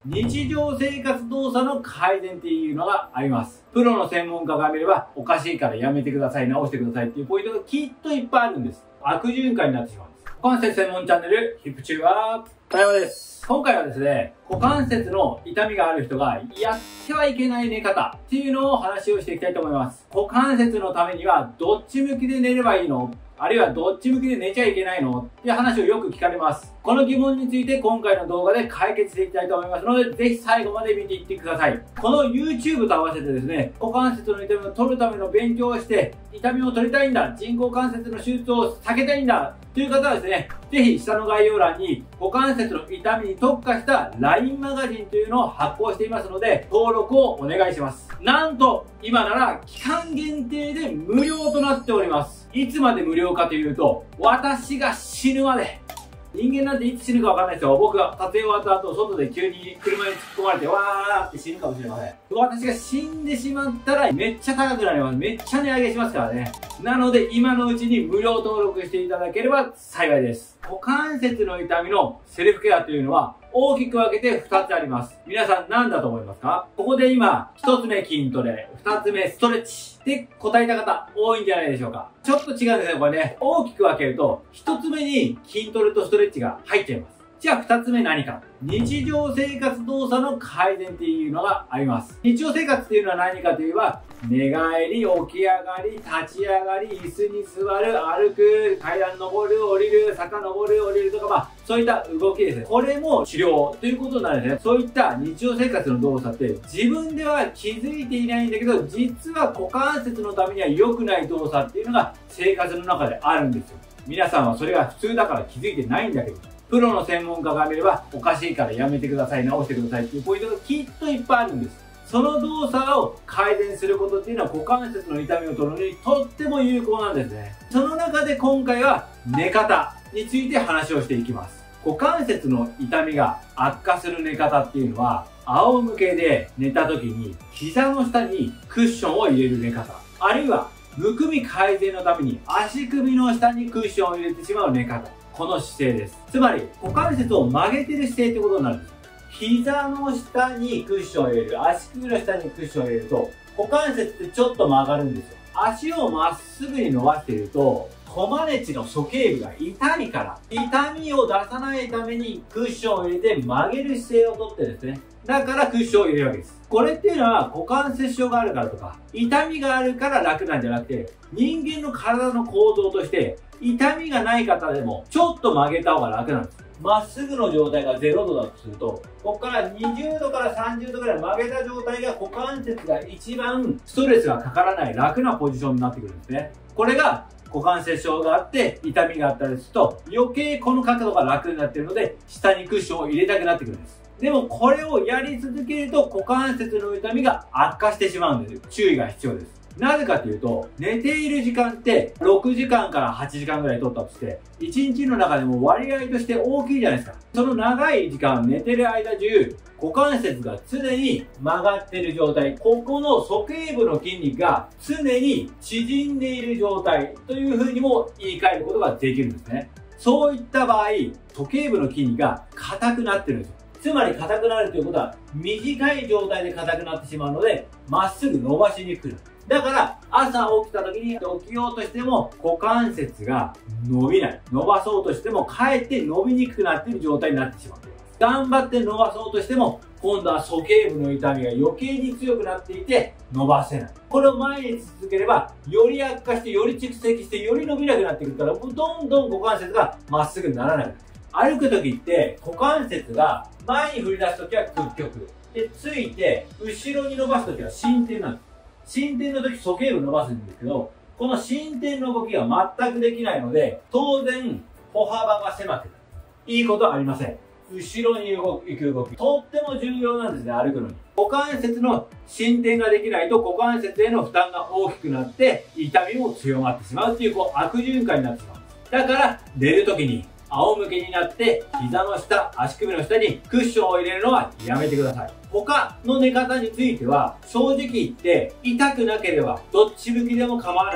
日常生活動作の改善っていうのがあります。プロの専門家が見れば、おかしいからやめてください、直してくださいっていうポイントがきっといっぱいあるんです。悪循環になってしまうんです。股関節専門チャンネル、ヒップチューバー、田山です。今回はですね、股関節の痛みがある人がやってはいけない寝方っていうのを話をしていきたいと思います。股関節のためにはどっち向きで寝ればいいの？あるいはどっち向きで寝ちゃいけないのっていう話をよく聞かれます。この疑問について今回の動画で解決していきたいと思いますので、ぜひ最後まで見ていってください。この YouTube と合わせてですね、股関節の痛みを取るための勉強をして、痛みを取りたいんだ、人工関節の手術を避けたいんだという方はですね、ぜひ下の概要欄に股関節の痛みに特化した LINE マガジンというのを発行していますので、登録をお願いします。なんと、今なら期間限定で無料となっております。いつまで無料かというと、私が死ぬまで。人間なんていつ死ぬかわかんないですよ。僕が撮影終わった後、外で急に車に突っ込まれて、わーって死ぬかもしれません。私が死んでしまったら、めっちゃ高くなります。めっちゃ値上げしますからね。なので、今のうちに無料登録していただければ幸いです。股関節の痛みのセルフケアというのは、大きく分けて2つあります。皆さん何だと思いますか？ここで今、1つ目筋トレ、2つ目ストレッチで答えた方多いんじゃないでしょうか。ちょっと違うんですね、これね。大きく分けると、1つ目に筋トレとストレッチが入っちゃいます。じゃあ2つ目何か。日常生活動作の改善っていうのがあります。日常生活っていうのは何かといえば、寝返り、起き上がり、立ち上がり、椅子に座る、歩く、階段登る、降りる、坂登る、降りるとか、そういった動きですね。これも治療ということなんですね。そういった日常生活の動作って自分では気づいていないんだけど、実は股関節のためには良くない動作っていうのが生活の中であるんですよ。皆さんはそれが普通だから気づいてないんだけど、プロの専門家が見ればおかしいからやめてください、直してくださいっていうポイントがきっといっぱいあるんです。その動作を改善することっていうのは股関節の痛みを取るのにとっても有効なんですね。その中で今回は寝方について話をしていきます。股関節の痛みが悪化する寝方っていうのは、仰向けで寝た時に膝の下にクッションを入れる寝方、あるいはむくみ改善のために足首の下にクッションを入れてしまう寝方、この姿勢です。つまり股関節を曲げてる姿勢ってことになるんです。膝の下にクッションを入れる、足首の下にクッションを入れると股関節ってちょっと曲がるんですよ。足をまっすぐに伸ばしていると、コマネチの鼠径部が痛いから、痛みを出さないためにクッションを入れて曲げる姿勢をとってですね。だからクッションを入れるわけです。これっていうのは股関節症があるからとか、痛みがあるから楽なんじゃなくて、人間の体の構造として、痛みがない方でもちょっと曲げた方が楽なんです。まっすぐの状態が0度だとすると、ここから20度から30度ぐらい曲げた状態が股関節が一番ストレスがかからない楽なポジションになってくるんですね。これが股関節症があって痛みがあったりすると余計この角度が楽になっているので下にクッションを入れたくなってくるんです。でもこれをやり続けると股関節の痛みが悪化してしまうんです。注意が必要です。なぜかというと、寝ている時間って6時間から8時間ぐらい取ったとして、1日の中でも割合として大きいじゃないですか。その長い時間寝てる間中、股関節が常に曲がっている状態、ここの鼠径部の筋肉が常に縮んでいる状態というふうにも言い換えることができるんですね。そういった場合、鼠径部の筋肉が硬くなってるんですよ。つまり硬くなるということは、短い状態で硬くなってしまうので、まっすぐ伸ばしにくくなる。だから、朝起きた時に起きようとしても股関節が伸びない。伸ばそうとしてもかえって伸びにくくなっている状態になってしまっています。頑張って伸ばそうとしても今度は鼠径部の痛みが余計に強くなっていて伸ばせない。これを毎日続ければより悪化してより蓄積してより伸びなくなってくるから、どんどん股関節がまっすぐにならなくなる。歩く時って股関節が前に振り出す時は屈曲。で、ついて後ろに伸ばす時は伸展なんです。伸展の時鼠径部伸ばすんですけど、この伸展の動きが全くできないので、当然歩幅が狭くなる。いいことはありません。後ろに行く動き、とっても重要なんですね、歩くのに。股関節の伸展ができないと股関節への負担が大きくなって痛みも強まってしまうっていう悪循環になってしまうんです。だから寝る時に仰向けになって膝の下、足首の下にクッションを入れるのはやめてください。他の寝方については正直言って痛くなければどっち向きでも構わないです。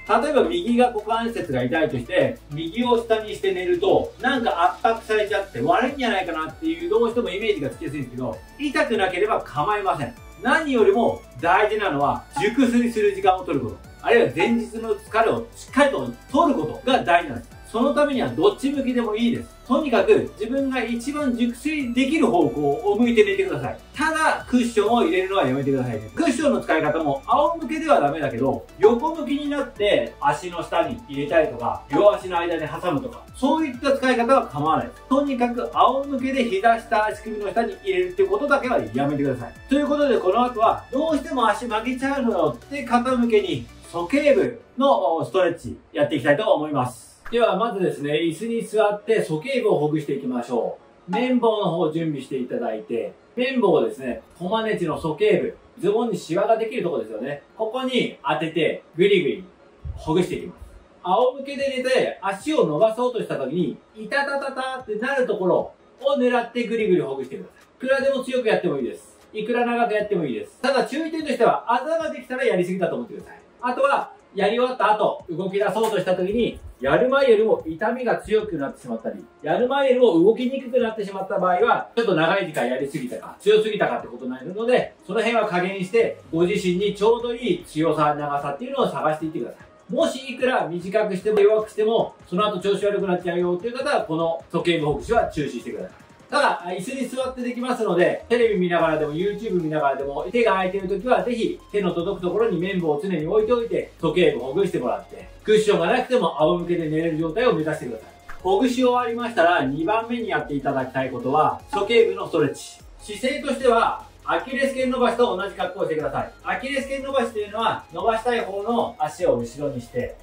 例えば右が股関節が痛いとして、右を下にして寝ると、なんか圧迫されちゃって悪いんじゃないかなっていう、どうしてもイメージがつきやすいんですけど、痛くなければ構いません。何よりも大事なのは、熟睡する時間を取ること。あるいは前日の疲れをしっかりと取ることが大事なんです。そのためにはどっち向きでもいいです。とにかく自分が一番熟睡できる方向を向いて寝てください。ただ、クッションを入れるのはやめてくださいね。クッションの使い方も仰向けではダメだけど、横向きになって足の下に入れたりとか、両足の間に挟むとか、そういった使い方は構わないです。とにかく仰向けで膝下、足首の下に入れるっていうことだけはやめてください。ということで、この後は、どうしても足曲げちゃうのよって方向けに、鼠径部のストレッチやっていきたいと思います。ではまずですね、椅子に座って鼠径部をほぐしていきましょう。綿棒の方を準備していただいて、綿棒をですね、コマネチの鼠径部、ズボンにシワができるところですよね。ここに当てて、ぐりぐりほぐしていきます。仰向けで寝て、足を伸ばそうとした時に、いたたたたってなるところを狙ってぐりぐりほぐしてください。いくらでも強くやってもいいです。いくら長くやってもいいです。ただ注意点としては、あざができたらやりすぎだと思ってください。あとは、やり終わった後、動き出そうとした時に、やる前よりも痛みが強くなってしまったり、やる前よりも動きにくくなってしまった場合は、ちょっと長い時間やりすぎたか、強すぎたかってことになるので、その辺は加減して、ご自身にちょうどいい強さ、長さっていうのを探していってください。もしいくら短くしても弱くしても、その後調子悪くなっちゃうよっていう方は、この鼠径部ほぐしは中止してください。ただ、椅子に座ってできますので、テレビ見ながらでも YouTube 見ながらでも、手が空いている時はぜひ手の届くところに綿棒を常に置いておいて、鼠径部ほぐしてもらって、クッションがなくても仰向けで寝れる状態を目指してください。ほぐし終わりましたら、2番目にやっていただきたいことは、鼠径部のストレッチ。姿勢としては、アキレス腱伸ばしと同じ格好をしてください。アキレス腱伸ばしというのは、伸ばしたい方の足を後ろにして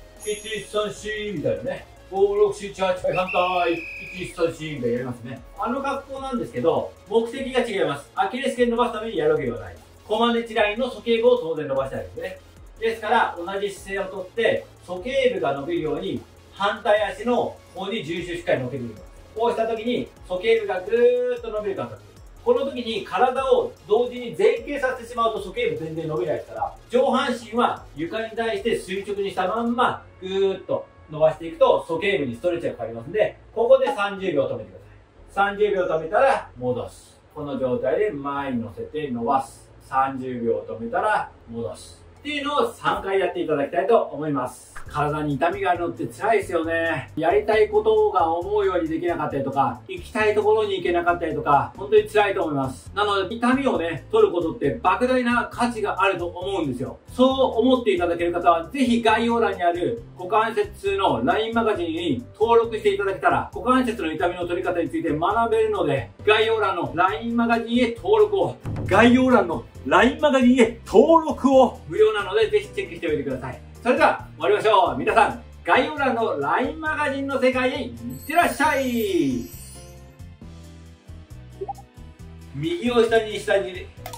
、1、3、4みたいなね。5、6、7、8、反対、1、3、4でやりますね。あの格好なんですけど、目的が違います。アキレス腱伸ばすためにやるわけではない。コマネチラインの鼠径部を当然伸ばしたいですね。ですから、同じ姿勢をとって、鼠径部が伸びるように、反対足の方に重心しっかり乗っけていきます。こうした時に、鼠径部がぐーっと伸びる感覚。この時に体を同時に前傾させてしまうと鼠径部全然伸びないですから、上半身は床に対して垂直にしたまんま、ぐーっと伸ばしていくと鼠径部にストレッチがかかりますので、ここで30秒止めてください。30秒止めたら戻す。この状態で前に乗せて伸ばす。30秒止めたら戻す。っていうのを3回やっていただきたいと思います。体に痛みがあるのって辛いですよね。やりたいことが思うようにできなかったりとか、行きたいところに行けなかったりとか、本当に辛いと思います。なので、痛みをね、取ることって莫大な価値があると思うんですよ。そう思っていただける方は、ぜひ概要欄にある股関節痛の LINE マガジンに登録していただけたら、股関節の痛みの取り方について学べるので、概要欄の LINE マガジンへ登録を、LINE マガジンへ登録を無料なのでぜひチェックしておいてください。それでは終わりましょう。皆さん、概要欄の LINE マガジンの世界へいってらっしゃい。右を下に